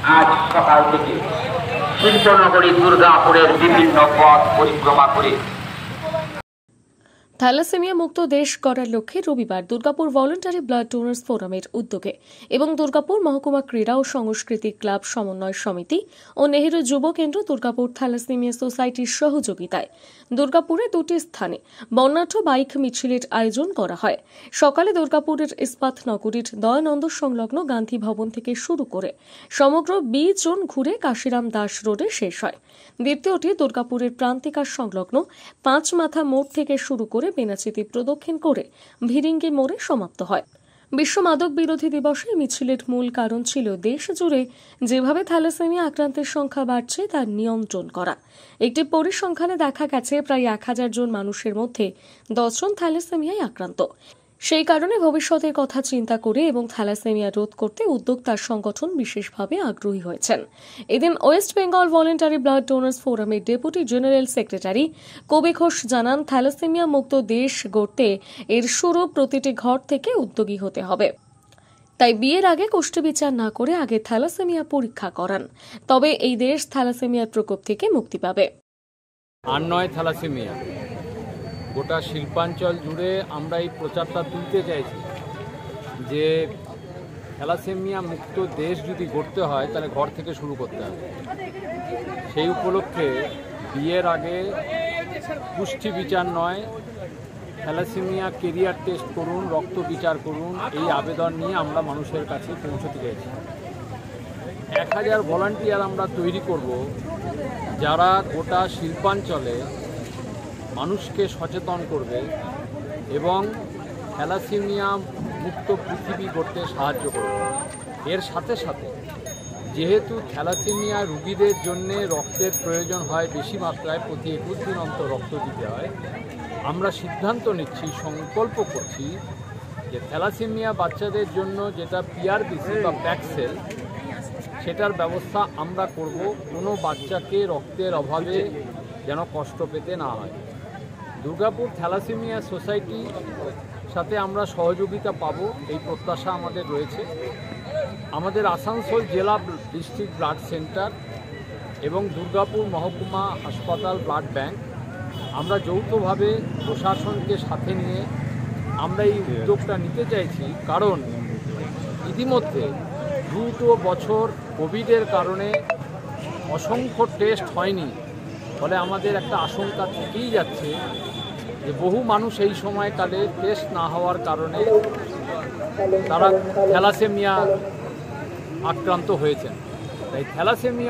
আজ সকাল থেকে শিল্পনগরী দুর্গাপুরের বিভিন্ন পথ পরিক্রমা করে থ্যালাসেমিয়া মুক্ত দেশ গড়ার লক্ষ্যে রবিবার দুর্গাপুর ভলান্টারি ব্লাড ডোনার্স ফোরামের উদ্যোগে এবং দুর্গাপুর মহকুমা ক্রীড়া ও সাংস্কৃতিক ক্লাব সমন্বয় সমিতি ও নেহেরু যুব কেন্দ্র দুর্গাপুর থ্যালাসেমিয়া সোসাইটির সহযোগিতায় দুর্গাপুরে দুটি স্থানে বর্ণাঢ্য বাইক মিছিলের আয়োজন করা হয়। সকালে দুর্গাপুরের ইস্পাত নগরীর দয়ানন্দ সংলগ্ন গান্ধী ভবন থেকে শুরু করে সমগ্র 20 জন ঘুরে কাশিরাম দাস রোডে শেষ হয়। দ্বিতীয়টি দুর্গাপুরের প্রান্তিকা সংলগ্ন 5 মাথা মোড় থেকে শুরু করে বেনাচিতি প্রদক্ষিণ করে ভিরিঙ্গি মোড়ে সমাপ্ত হয়। বিশ্ব মাদক বিরোধী দিবসে মিছিলের মূল কারণ ছিল দেশ জুড়ে যেভাবে থ্যালাসেমিয়া আক্রান্তের সংখ্যা বাড়ছে তার নিয়ন্ত্রণ করা। একটি পরিসংখ্যানে দেখা গেছে প্রায় 1000 জন মানুষের মধ্যে 10 জন থ্যালাসেমিয়ায় আক্রান্ত। সেই কারণে ভবিষ্যতের কথা চিন্তা করে এবং থ্যালাসেমিয়া রোধ করতে উদ্যোক্তার সংগঠন বিশেষভাবে আগ্রহী হয়েছেন। এদিন West Bengal voluntary blood donors ফোরামের deputy general secretary Kabi Ghosh জানান, থ্যালাসেমিয়া মুক্ত দেশ গড়তে এর শুরু প্রতিটি ঘর থেকে উদ্যোগী হতে হবে। তাই বিয়ের আগে কোষ্ঠী বিচার না করে আগে থ্যালাসেমিয়া পরীক্ষা করান, তবে এই দেশ থ্যালাসেমিয়ার প্রকোপ থেকে মুক্তি পাবে। আর নয় থ্যালাসেমিয়া, গোটা শিল্পাঞ্চল জুড়ে আমরা এই প্রচারটা তুলতে চাইছি যে থ্যালাসেমিয়া মুক্ত দেশ যদি গড়তে হয় তাহলে ঘর থেকে শুরু করতে হবে। সেই উপলক্ষে বিয়ের আগে পুষ্টি বিচার নয়, থ্যালাসেমিয়া কেরিয়ার টেস্ট করুন, রক্ত বিচার করুন, এই আবেদন নিয়ে আমরা মানুষের কাছে পৌঁছতে চাইছি। 1000 ভলান্টিয়ার আমরা তৈরি করব যারা গোটা শিল্পাঞ্চলে মানুষকে সচেতন করবে এবং থ্যালাসেমিয়া মুক্ত পৃথিবী গড়তে সাহায্য করবে। এর সাথে সাথে যেহেতু থ্যালাসেমিয়া রোগীদের জন্য রক্তের প্রয়োজন হয় বেশি মাত্রায়, প্রতি 21 দিন অন্তর রক্ত দিতে হয়, আমরা সিদ্ধান্ত নিচ্ছি, সংকল্প করছি যে থ্যালাসেমিয়া বাচ্চাদের জন্য যেটা পিআরবিসি বা প্যাক্সেল, সেটার ব্যবস্থা আমরা করব। কোনো বাচ্চাকে রক্তের অভাবে যেন কষ্ট পেতে না হয়। দুর্গাপুর থ্যালাসেমিয়া সোসাইটি সাথে আমরা সহযোগিতা পাব, এই প্রত্যাশা আমাদের রয়েছে। আমাদের আসানসোল জেলা ডিস্ট্রিক্ট ব্লাড সেন্টার এবং দুর্গাপুর মহকুমা হাসপাতাল ব্লাড ব্যাংক আমরা যৌথভাবে প্রশাসনকে সাথে নিয়ে আমরা এই উদ্যোগটা নিতে চাইছি, কারণ ইতিমধ্যে 2 বছর কোভিডের কারণে অসংখ্য টেস্ট হয়নি। ফলে আমাদের একটা আশঙ্কা থেকেই যাচ্ছে যে বহু মানুষ এই সময়কালে টেস্ট না হওয়ার কারণে তারা থ্যালাসেমিয়া আক্রান্ত হয়েছেন। তাই থ্যালাসেমিয়া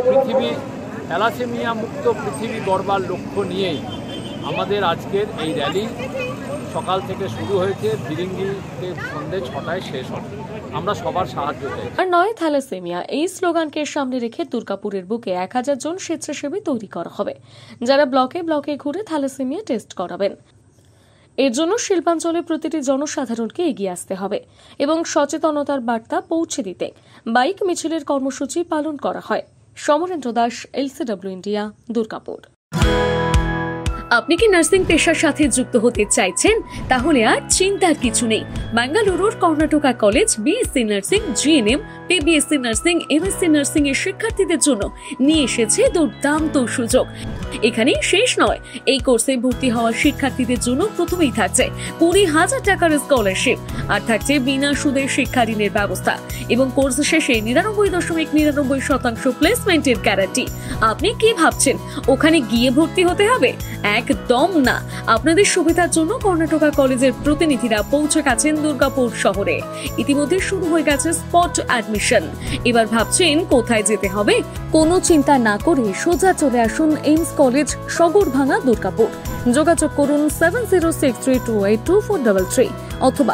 মুক্ত পৃথিবী গড়বার লক্ষ্য নিয়েই আমাদের আজকের এই র্যালি সকাল থেকে শুরু হয়েছে, ভিরিঙ্গিতে সন্ধ্যে 6টায় শেষ হবে। আমরা সবার সাহায্য চাই। আর নয় থ্যালাসেমিয়া, এই স্লোগানকে সামনে রেখে দুর্গাপুরের বুকে 1000 জন স্বেচ্ছাসেবী তৈরি করা হবে, যারা ব্লকে ব্লকে ঘুরে থ্যালাসেমিয়া টেস্ট করাবেন। এর জন্য শিল্পাঞ্চলে প্রতিটি জনসাধারণকে এগিয়ে আসতে হবে এবং সচেতনতার বার্তা পৌঁছে দিতে বাইক মিছিলের কর্মসূচি পালন করা হয়। Samarendra Das, LCW India, Durgapur. আপনি কি নার্সিং পেশার সাথে যুক্ত হতে চাইছেন? তাহলে আর চিন্তার কিছু নেই। বেঙ্গালুরুর Karnataka college BSc nursing, GNM, PBSc nursing, MSc nursing এর শিক্ষার্থীদের জন্য নিয়ে এসেছে দুর্দান্ত সুযোগ। এখানেই শেষ নয়, এই কোর্সে ভর্তি হওয়া শিক্ষার্থীদের জন্য প্রথমেই থাকছে 20,000 টাকার স্কলারশিপ, আর থাকছে বিনা সুদে শিক্ষা ঋণের ব্যবস্থা এবং কোর্স শেষে 99.99% প্লেসমেন্টের গ্যারান্টি। আপনি কি ভাবছেন ওখানে গিয়ে ভর্তি হতে হবে? একদম না। আপনাদের সুবিধার জন্য কর্ণাটকা কলেজের প্রতিনিধিরা পৌঁছে গেছেন দুর্গাপুর শহরে। ইতিমধ্যে শুরু হয়ে গেছে স্পট অ্যাডমিশন। এবার ভাবছেন কোথায় যেতে হবে? কোনো চিন্তা না করে সোজা চলে আসুন এইমস কলেজ, সগরভাঙা, দুর্গাপুর। যোগাযোগ করুন 7063282433 অথবা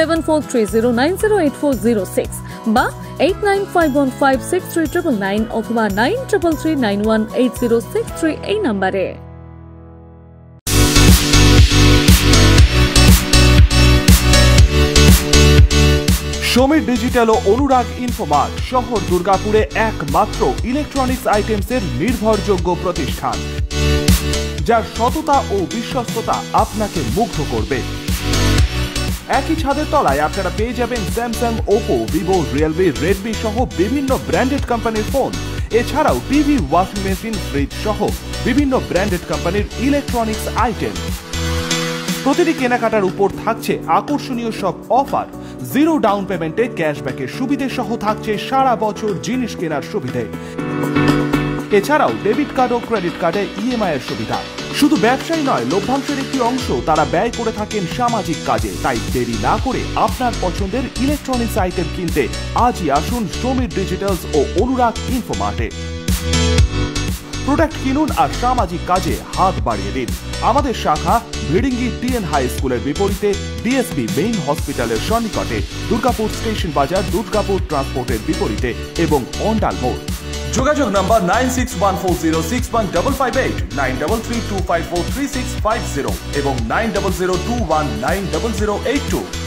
7430908406 বা 8951563999 অথবা 93391806 এই নম্বরে। সমীর ডিজিটাল ও অনুরাগ ইনফোমার্ট শহর দুর্গাপুরে একমাত্র ইলেকট্রনিক্স আইটেমসের নির্ভরযোগ্য প্রতিষ্ঠান, যার সততা ও বিশ্বস্ততা আপনাকে মুগ্ধ করবে। একই ছাদের তলায় আপনারা পেয়ে যাবেন Samsung, Oppo, Vivo, Realme, Redmi সহ বিভিন্ন ব্র্যান্ডেড কোম্পানির ফোন। এছাড়াও টিভি, ওয়াশিং মেশিন, ফ্রিজ সহ বিভিন্ন ব্র্যান্ডেড কোম্পানির ইলেকট্রনিক্স আইটেম। প্রতিটি কেনাকাটার উপর থাকছে আকর্ষণীয় সব অফার। জিরো ডাউন পেমেন্টে ক্যাশব্যাকের সুবিধে সহ থাকছে সারা বছর জিনিস কেনার সুবিধে। এছাড়াও ডেবিট কার্ড ও ক্রেডিট কার্ডে ইএমআই এর সুবিধা। শুধু ব্যবসায়ী নয়, লভ্যাংশের একটি অংশ তারা ব্যয় করে থাকেন সামাজিক কাজে। তাই দেরি না করে আপনার পছন্দের ইলেকট্রনিক্স আইটেম কিনতে আজই আসুন সমীর ডিজিটালস ও অনুরাগ ইনফোমার্টে। প্রোডাক্ট কিনুন আর সামাজিক কাজে হাত বাড়িয়ে দিন। আমাদের শাখা ভিড়িঙ্গি টিএন হাই স্কুলের বিপরীতে, ডিএসপি মেইন হসপিটালের সন্নিকটে, দুর্গাপুর স্টেশন বাজার, দুর্গাপুর ট্রান্সপোর্টের বিপরীতে এবং অন্ডাল মোড়। যোগাযোগ নম্বর 9614061558, 9332543650 এবং 9002190082।